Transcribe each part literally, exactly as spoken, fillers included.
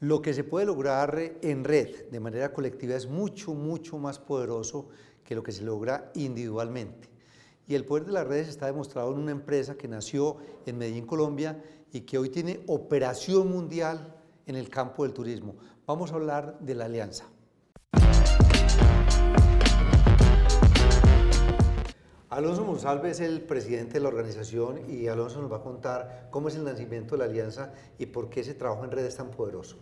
Lo que se puede lograr en red, de manera colectiva, es mucho, mucho más poderoso que lo que se logra individualmente. Y el poder de las redes está demostrado en una empresa que nació en Medellín, Colombia, y que hoy tiene operación mundial en el campo del turismo. Vamos a hablar de la Alianza. Alonso Monsalve es el presidente de la organización y Alonso nos va a contar cómo es el nacimiento de la Alianza y por qué ese trabajo en red es tan poderoso.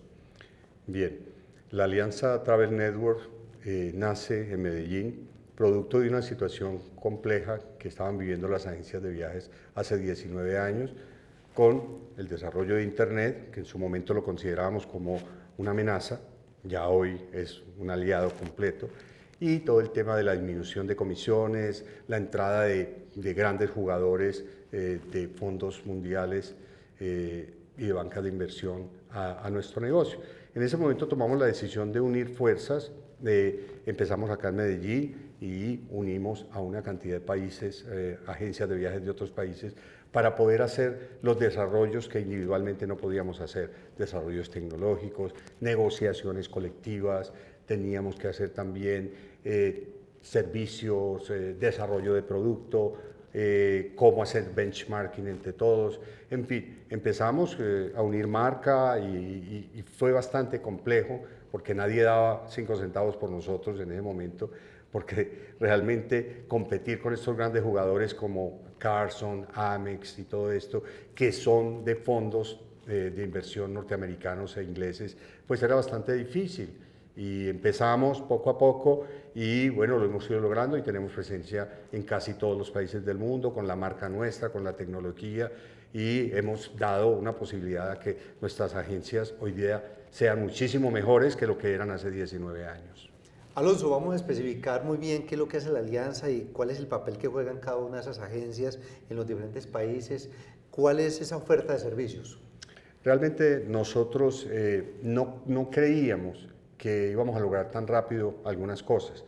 Bien, la Alianza Travel Network eh, nace en Medellín, producto de una situación compleja que estaban viviendo las agencias de viajes hace diecinueve años, con el desarrollo de Internet, que en su momento lo considerábamos como una amenaza, ya hoy es un aliado completo, y todo el tema de la disminución de comisiones, la entrada de, de grandes jugadores eh, de fondos mundiales eh, y de bancas de inversión a, a nuestro negocio. En ese momento tomamos la decisión de unir fuerzas, eh, empezamos acá en Medellín y unimos a una cantidad de países, eh, agencias de viajes de otros países, para poder hacer los desarrollos que individualmente no podíamos hacer, desarrollos tecnológicos, negociaciones colectivas, teníamos que hacer también eh, servicios, eh, desarrollo de producto, eh, cómo hacer benchmarking entre todos, en fin, empezamos eh, a unir marca y, y, y fue bastante complejo porque nadie daba cinco centavos por nosotros en ese momento, porque realmente competir con estos grandes jugadores como Carson, Amex y todo esto, que son de fondos eh, de inversión norteamericanos e ingleses, pues era bastante difícil. Y empezamos poco a poco y bueno, lo hemos ido logrando y tenemos presencia en casi todos los países del mundo con la marca nuestra, con la tecnología y hemos dado una posibilidad a que nuestras agencias hoy día sean muchísimo mejores que lo que eran hace diecinueve años. Alonso, vamos a especificar muy bien qué es lo que hace la Alianza y cuál es el papel que juegan cada una de esas agencias en los diferentes países, cuál es esa oferta de servicios. Realmente nosotros eh, no, no creíamos que íbamos a lograr tan rápido algunas cosas.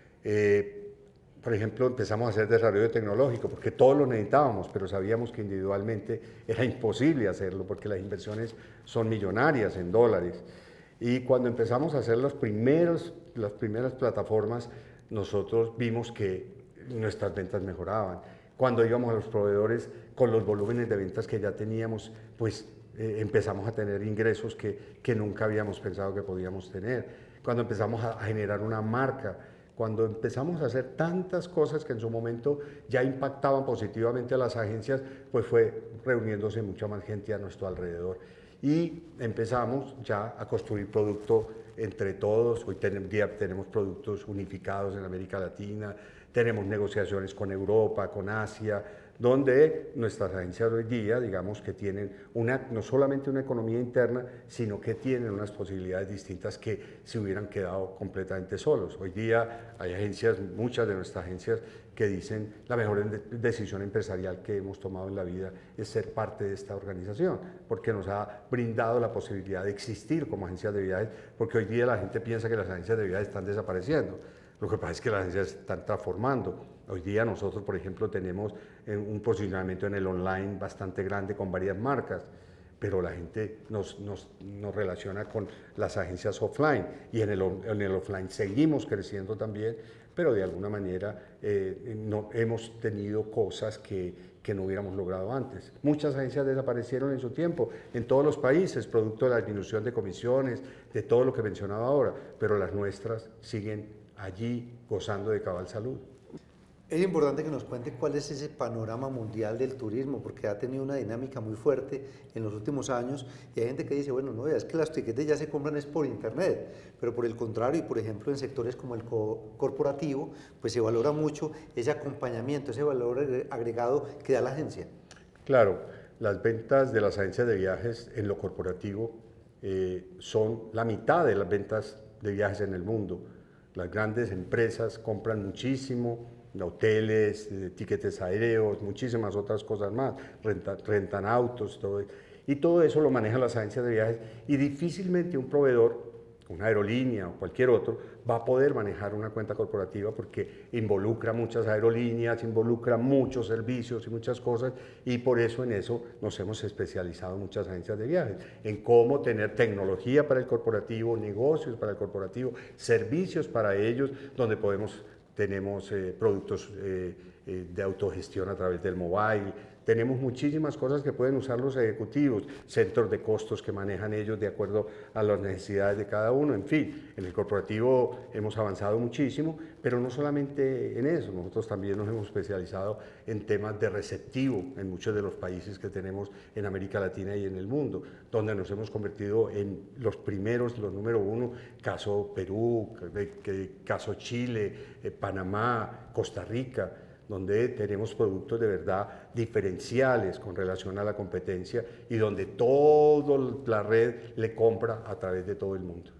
Eh, por ejemplo, empezamos a hacer desarrollo tecnológico porque todos lo necesitábamos, pero sabíamos que individualmente era imposible hacerlo porque las inversiones son millonarias en dólares. Y cuando empezamos a hacer los primeros, las primeras plataformas, nosotros vimos que nuestras ventas mejoraban. Cuando íbamos a los proveedores con los volúmenes de ventas que ya teníamos, pues Eh, empezamos a tener ingresos que, que nunca habíamos pensado que podíamos tener, cuando empezamos a, a generar una marca, cuando empezamos a hacer tantas cosas que en su momento ya impactaban positivamente a las agencias, pues fue reuniéndose mucha más gente a nuestro alrededor. Y empezamos ya a construir producto entre todos. Hoy tenemos, tenemos productos unificados en América Latina, tenemos negociaciones con Europa, con Asia, donde nuestras agencias hoy día, digamos que tienen una, no solamente una economía interna, sino que tienen unas posibilidades distintas que se hubieran quedado completamente solos. Hoy día hay agencias, muchas de nuestras agencias, que dicen la mejor decisión empresarial que hemos tomado en la vida es ser parte de esta organización, porque nos ha brindado la posibilidad de existir como agencias de viajes, porque hoy día la gente piensa que las agencias de viajes están desapareciendo. Lo que pasa es que las agencias se están transformando. Hoy día nosotros, por ejemplo, tenemos un posicionamiento en el online bastante grande con varias marcas, pero la gente nos, nos, nos relaciona con las agencias offline y en el, en el offline seguimos creciendo también, pero de alguna manera eh, no, hemos tenido cosas que, que no hubiéramos logrado antes. Muchas agencias desaparecieron en su tiempo, en todos los países, producto de la disminución de comisiones, de todo lo que mencionaba ahora, pero las nuestras siguen allí gozando de cabal salud. Es importante que nos cuente cuál es ese panorama mundial del turismo, porque ha tenido una dinámica muy fuerte en los últimos años y hay gente que dice, bueno, no, es que las tiquetes ya se compran es por internet, pero por el contrario, y por ejemplo en sectores como el co corporativo, pues se valora mucho ese acompañamiento, ese valor agregado que da la agencia. Claro, las ventas de las agencias de viajes en lo corporativo eh, son la mitad de las ventas de viajes en el mundo. Las grandes empresas compran muchísimo, hoteles, eh, tiquetes aéreos, muchísimas otras cosas más, renta, rentan autos, todo eso. Y todo eso lo manejan las agencias de viajes y difícilmente un proveedor una aerolínea o cualquier otro, va a poder manejar una cuenta corporativa porque involucra muchas aerolíneas, involucra muchos servicios y muchas cosas, y por eso en eso nos hemos especializado muchas agencias de viajes, en cómo tener tecnología para el corporativo, negocios para el corporativo, servicios para ellos, donde podemos, tenemos eh, productos eh, eh, de autogestión a través del mobile. Tenemos muchísimas cosas que pueden usar los ejecutivos, centros de costos que manejan ellos de acuerdo a las necesidades de cada uno, en fin, en el corporativo hemos avanzado muchísimo, pero no solamente en eso, nosotros también nos hemos especializado en temas de receptivo en muchos de los países que tenemos en América Latina y en el mundo, donde nos hemos convertido en los primeros, los número uno, caso Perú, caso Chile, Panamá, Costa Rica, donde tenemos productos de verdad diferenciales con relación a la competencia y donde toda la red le compra a través de todo el mundo.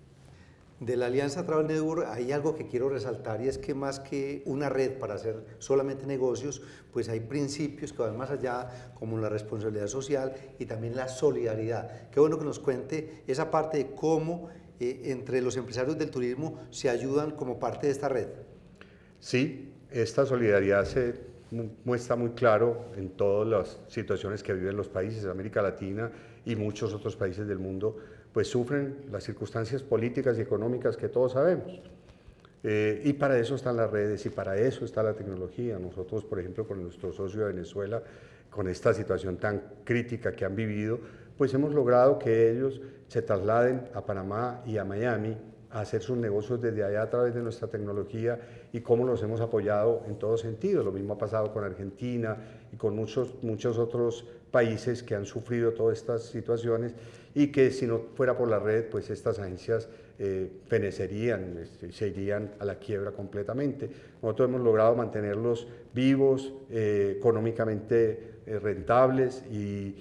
De la Alianza Travel Network hay algo que quiero resaltar, y es que más que una red para hacer solamente negocios, pues hay principios que van más allá, como la responsabilidad social y también la solidaridad. Qué bueno que nos cuente esa parte de cómo eh, entre los empresarios del turismo se ayudan como parte de esta red. Sí. Esta solidaridad se muestra muy claro en todas las situaciones que viven los países de América Latina y muchos otros países del mundo, pues sufren las circunstancias políticas y económicas que todos sabemos. Eh, y para eso están las redes y para eso está la tecnología. Nosotros, por ejemplo, con nuestro socio de Venezuela, con esta situación tan crítica que han vivido, pues hemos logrado que ellos se trasladen a Panamá y a Miami a hacer sus negocios desde allá a través de nuestra tecnología y cómo los hemos apoyado en todo sentido. Lo mismo ha pasado con Argentina y con muchos, muchos otros países que han sufrido todas estas situaciones y que si no fuera por la red, pues estas agencias eh, fenecerían, se irían a la quiebra completamente. Nosotros hemos logrado mantenerlos vivos, eh, económicamente eh, rentables y,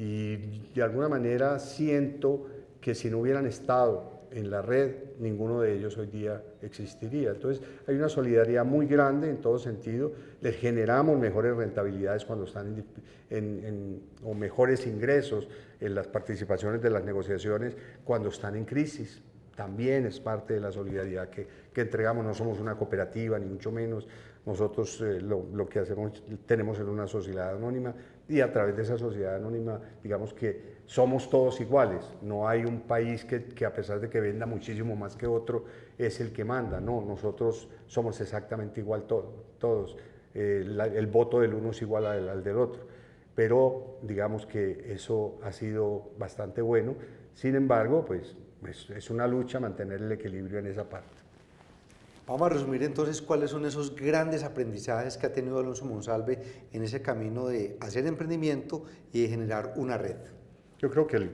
y de alguna manera siento que si no hubieran estado en la red, ninguno de ellos hoy día existiría. Entonces, hay una solidaridad muy grande en todo sentido, les generamos mejores rentabilidades cuando están en, en, en, o mejores ingresos en las participaciones de las negociaciones cuando están en crisis. También es parte de la solidaridad que, que entregamos, no somos una cooperativa, ni mucho menos. Nosotros eh, lo, lo que hacemos, tenemos es una sociedad anónima y a través de esa sociedad anónima, digamos que somos todos iguales. No hay un país que, que a pesar de que venda muchísimo más que otro, es el que manda. No, nosotros somos exactamente igual todo, todos. Eh, la, el voto del uno es igual al, al del otro. Pero digamos que eso ha sido bastante bueno. Sin embargo, pues es, es una lucha mantener el equilibrio en esa parte. Vamos a resumir entonces cuáles son esos grandes aprendizajes que ha tenido Alonso Monsalve en ese camino de hacer emprendimiento y de generar una red. Yo creo que el,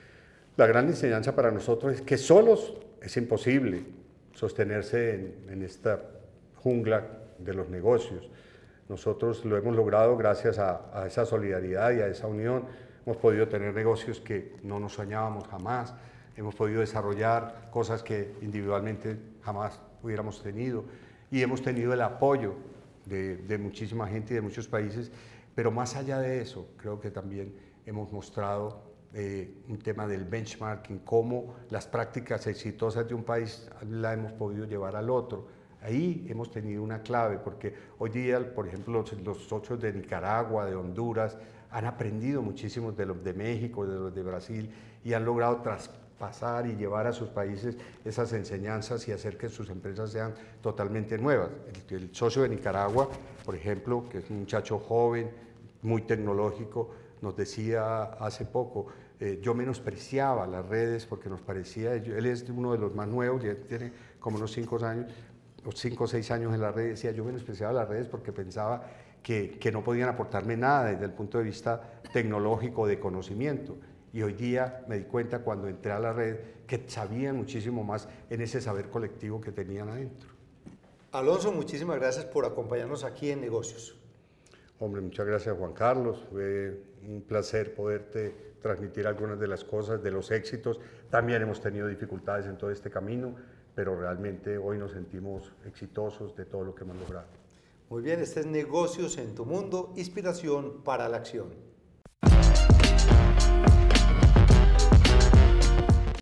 la gran enseñanza para nosotros es que solos es imposible sostenerse en, en esta jungla de los negocios. Nosotros lo hemos logrado gracias a, a esa solidaridad y a esa unión. Hemos podido tener negocios que no nos soñábamos jamás. Hemos podido desarrollar cosas que individualmente jamás hubiéramos tenido y hemos tenido el apoyo de, de muchísima gente y de muchos países, pero más allá de eso, creo que también hemos mostrado eh, un tema del benchmarking, cómo las prácticas exitosas de un país la hemos podido llevar al otro. Ahí hemos tenido una clave, porque hoy día, por ejemplo, los, los socios de Nicaragua, de Honduras, han aprendido muchísimo de los de México, de los de Brasil, y han logrado traspasar pasar y llevar a sus países esas enseñanzas y hacer que sus empresas sean totalmente nuevas. El, el socio de Nicaragua, por ejemplo, que es un muchacho joven, muy tecnológico, nos decía hace poco, eh, yo menospreciaba las redes porque nos parecía, él es uno de los más nuevos, ya tiene como unos cinco años, o cinco o seis años en la red, decía, yo menospreciaba las redes porque pensaba que, que no podían aportarme nada desde el punto de vista tecnológico de conocimiento. Y hoy día me di cuenta cuando entré a la red que sabían muchísimo más en ese saber colectivo que tenían adentro. Alonso, muchísimas gracias por acompañarnos aquí en Negocios. Hombre, muchas gracias Juan Carlos, fue un placer poderte transmitir algunas de las cosas, de los éxitos. También hemos tenido dificultades en todo este camino, pero realmente hoy nos sentimos exitosos de todo lo que hemos logrado. Muy bien, este es Negocios en tu Mundo, inspiración para la acción.